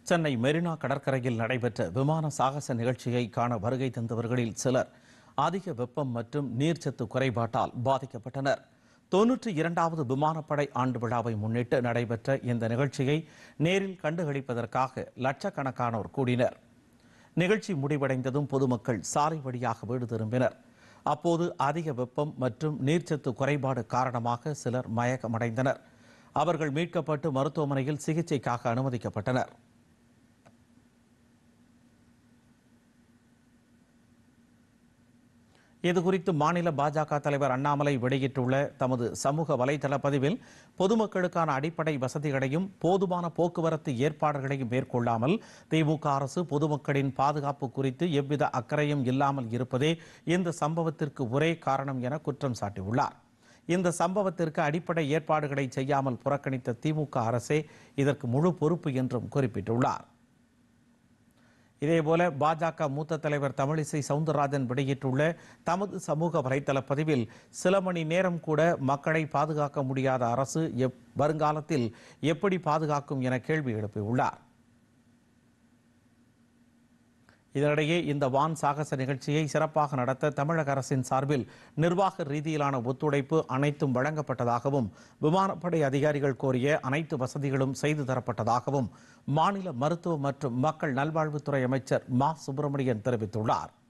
சென்னை மெரினா கடற்கரையில் நடைபெற்ற விமான சாகச நிகழ்ச்சியை காண வருகை தந்தவர்களில் சிலர் அதிக வெப்பம் மற்றும் நீர்ச்சத்து குறைபாட்டால் பாதிக்கப்பட்டனர். 92வது விமானப்படை ஆண்டு விழாவை முன்னிட்டு நடைபெற்ற இந்த நிகழ்ச்சியை நேரில் கண்டுகளிப்பதற்காக லட்சக்கணக்கானோர் கூடினர். நிகழ்ச்சி முடிவடைந்ததும் பொதுமக்கள் சாலை வழியாக வீடு திரும்பினர். அப்போது அதிக வெப்பம் மற்றும் நீர்ச்சத்து குறைபாடு காரணமாக சிலர் மயக்கமடைந்தனர். அவர்கள் மீட்கப்பட்டு மருத்துவமனையில் சிகிச்சைக்காக அனுமதிக்கப்பட்டனர். இதுகுறித்து மாநில பாஜக தலைவர் அண்ணாமலை வெளியிட்டுள்ள தமது சமூக வலைதள பதிவில், பொதுமக்களுக்கான அடிப்படை வசதிகளையும் போதுமான போக்குவரத்து ஏற்பாடுகளையும் மேற்கொள்ளாமல் திமுக அரசு பொதுமக்களின் பாதுகாப்பு குறித்து எவ்வித அக்கறையும் இல்லாமல் இருப்பதே இந்த சம்பவத்திற்கு ஒரே காரணம் என குற்றம் சாட்டியுள்ளார். இந்த சம்பவத்திற்கு அடிப்படை ஏற்பாடுகளை செய்யாமல் புறக்கணித்த திமுக அரசே இதற்கு முழு பொறுப்பு என்றும் குறிப்பிட்டுள்ளார். இதேபோல பாஜக மூத்த தலைவர் தமிழிசை சவுந்தரராஜன் வெளியிட்டுள்ள தமது சமூக வலைதள பதிவில், சில மணி நேரம் கூட மக்களை பாதுகாக்க முடியாத அரசு வருங்காலத்தில் எப்படி பாதுகாக்கும் என கேள்வி எழுப்பியுள்ளார். இதனிடையே இந்த வான் சாகச நிகழ்ச்சியை சிறப்பாக நடத்த தமிழக அரசின் சார்பில் நிர்வாக ரீதியிலான ஒத்துழைப்பு அனைத்தும் வழங்கப்பட்டதாகவும், விமானப்படை அதிகாரிகள் கோரிய அனைத்து வசதிகளும் செய்து தரப்பட்டதாகவும் மாநில மருத்துவ மற்றும் மக்கள் நல்வாழ்வுத்துறை அமைச்சர் மா. சுப்பிரமணியன் தெரிவித்துள்ளார்.